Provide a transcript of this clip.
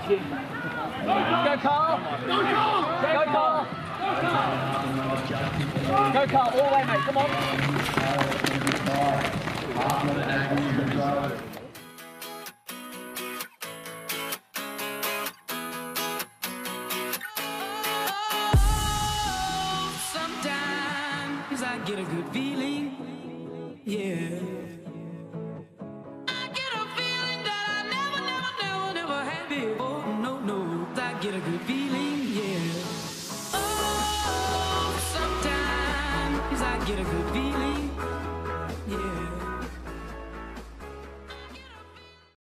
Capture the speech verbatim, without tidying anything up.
you. Go, Carl. Go, Carl. Go, Carl. Go, Carl. All the way, mate. Come on. Sometimes I get a good feeling. Yeah. I get a feeling that I never, never, never, never had before.